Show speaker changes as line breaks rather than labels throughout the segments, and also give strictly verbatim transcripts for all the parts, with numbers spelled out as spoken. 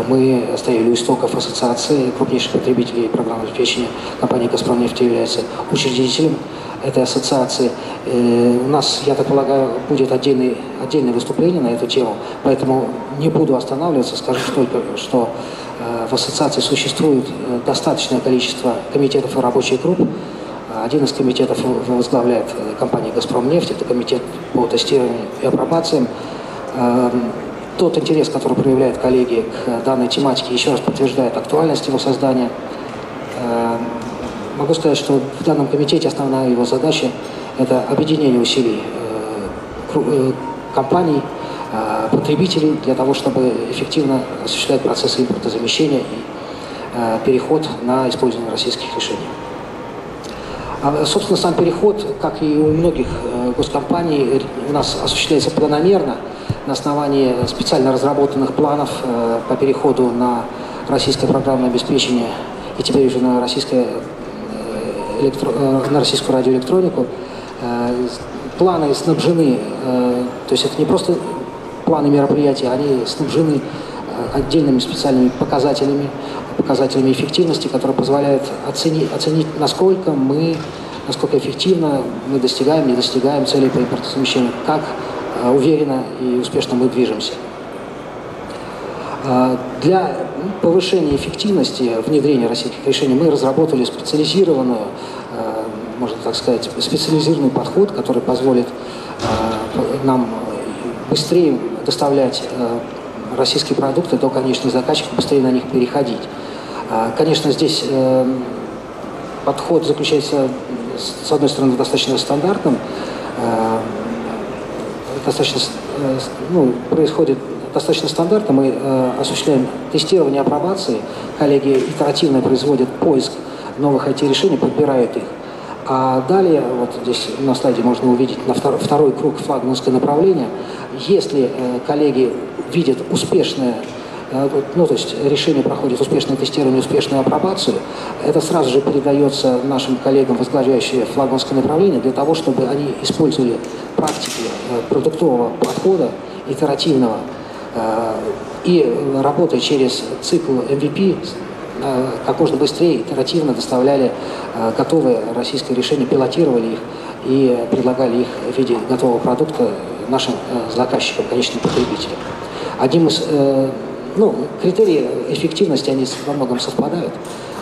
Мы стояли у истоков ассоциации крупнейших потребителей программного обеспечения. Компания «Газпромнефть» является учредителем этой ассоциации. У нас, я так полагаю, будет отдельное, отдельное выступление на эту тему, поэтому не буду останавливаться, скажу только, что в ассоциации существует достаточное количество комитетов и рабочих групп. Один из комитетов возглавляет компания «Газпромнефть», это комитет по тестированию и апробациям. Тот интерес, который проявляют коллеги к данной тематике, еще раз подтверждает актуальность его создания. Могу сказать, что в данном комитете основная его задача – это объединение усилий компаний, потребителей для того, чтобы эффективно осуществлять процессы импортозамещения и переход на использование российских решений. А, собственно, сам переход, как и у многих госкомпаний, у нас осуществляется планомерно на основании специально разработанных планов по переходу на российское программное обеспечение и теперь уже на российское Электро... на российскую радиоэлектронику. Планы снабжены, то есть это не просто планы мероприятий, они снабжены отдельными специальными показателями, показателями эффективности, которые позволяют оценить, оценить насколько мы, насколько эффективно мы достигаем, не достигаем целей по импортозамещению, как уверенно и успешно мы движемся. Для повышения эффективности внедрения российских решений мы разработали специализированную, можно так сказать, специализированный подход, который позволит нам быстрее доставлять российские продукты до конечных заказчиков, быстрее на них переходить. Конечно, здесь подход заключается, с одной стороны, в достаточно стандартном, достаточно, ну, происходит достаточно стандартно. Мы э, осуществляем тестирование апробации, коллеги итеративно производят поиск новых ай ти-решений, подбирают их. А далее, вот здесь на слайде можно увидеть на втор, второй круг флагманское направление. Если э, коллеги видят успешное, э, ну то есть решение проходит успешное тестирование, успешную апробацию, это сразу же передается нашим коллегам, возглавляющим флагманское направление, для того, чтобы они использовали практики э, продуктового подхода, итеративного, и работая через цикл эм ви пи, как можно быстрее, итеративно доставляли готовые российские решения, пилотировали их и предлагали их в виде готового продукта нашим заказчикам, конечным потребителям. Одним из ну, критериев эффективности, они во многом совпадают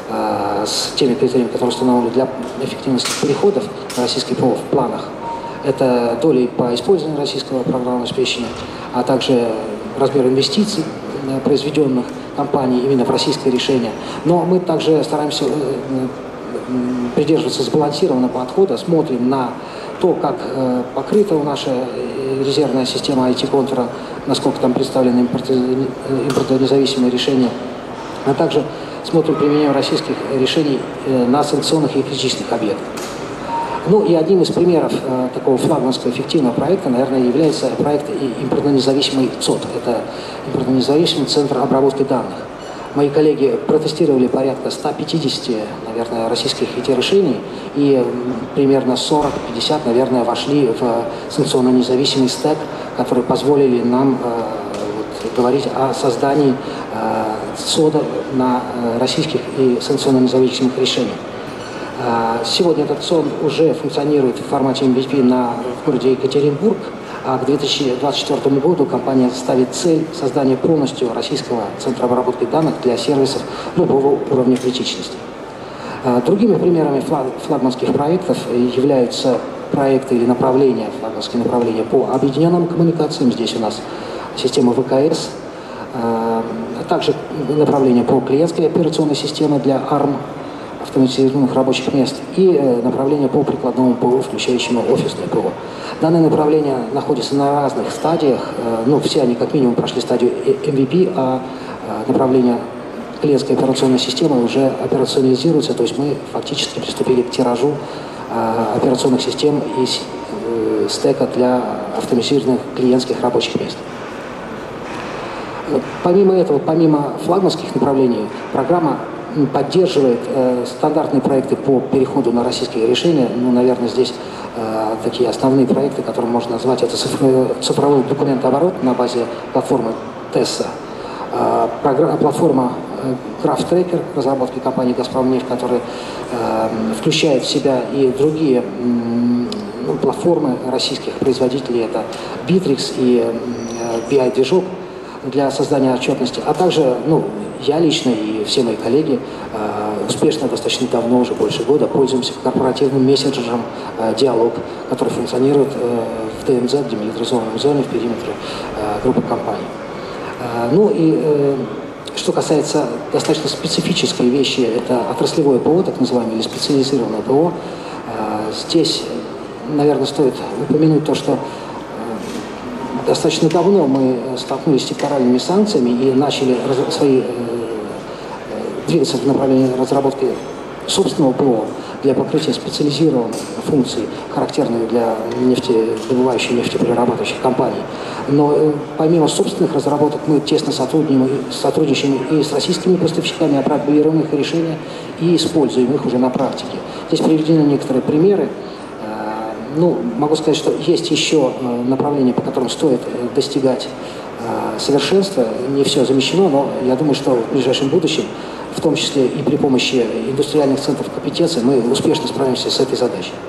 с теми критериями, которые установлены для эффективности переходов на российский ПО в планах. Это доли по использованию российского программного обеспечения, а также размер инвестиций, произведенных компанией именно в российское решение. Но мы также стараемся придерживаться сбалансированного подхода, смотрим на то, как покрыта наша резервная система ай ти-контура, насколько там представлены импортонезависимые решения, а также смотрим применение российских решений на санкционных и критичных объектах. Ну и одним из примеров э, такого флагманского эффективного проекта, наверное, является проект импортно-независимый ЦОД. Это импортно-независимый центр обработки данных. Мои коллеги протестировали порядка ста пятидесяти, наверное, российских ай ти-решений, и примерно сорок-пятьдесят, наверное, вошли в санкционно-независимый стек, которые позволили нам э, вот, говорить о создании э, ЦОДа на э, российских и санкционно-независимых решениях. Сегодня этот ЦОД уже функционирует в формате эм ви пи на, в городе Екатеринбург, а к две тысячи двадцать четвёртому году компания ставит цель создания полностью российского центра обработки данных для сервисов любого уровня критичности. Другими примерами флагманских проектов являются проекты или направления, флагманские направления по объединенным коммуникациям. Здесь у нас система вэ ка эс, а также направления по клиентской операционной системе для арм, автоматизированных рабочих мест, и направление по прикладному ПО, включающему офисное ПО. Данные направления находятся на разных стадиях, ну, все они как минимум прошли стадию эм ви пи, а направление клиентской операционной системы уже операционализируется, то есть мы фактически приступили к тиражу операционных систем из стека для автоматизированных клиентских рабочих мест. Помимо этого, помимо флагманских направлений, программа поддерживает э, стандартные проекты по переходу на российские решения. Ну, наверное, здесь э, такие основные проекты, которые можно назвать, это цифровой, цифровой документооборот на базе платформы ТЭССа. Программа, платформа Крафт-трекер разработки компании «Газпромнефть», которая включает в себя и другие ну, платформы российских производителей. Это Bittrex и би ай-движок для создания отчетности, а также ну, я лично и все мои коллеги э, успешно достаточно давно, уже больше года, пользуемся корпоративным мессенджером э, «Диалог», который функционирует э, в ди эм зет, демилитаризованной зоне, в периметре э, группы компаний. Э, ну и э, что касается достаточно специфической вещи, это отраслевое ПО, так называемое, или специализированное ПО. Э, здесь, наверное, стоит упомянуть то, что достаточно давно мы столкнулись с секторальными санкциями и начали свои, э, двигаться в направлении разработки собственного ПО для покрытия специализированных функций, характерных для нефтедобывающих, нефтеперерабатывающих компаний. Но э, помимо собственных разработок мы тесно сотрудничаем, сотрудничаем и с российскими поставщиками, опробируем их решения и используем их уже на практике. Здесь приведены некоторые примеры. Ну, могу сказать, что есть еще направления, по которым стоит достигать совершенства. Не все замещено, но я думаю, что в ближайшем будущем, в том числе и при помощи индустриальных центров компетенции, мы успешно справимся с этой задачей.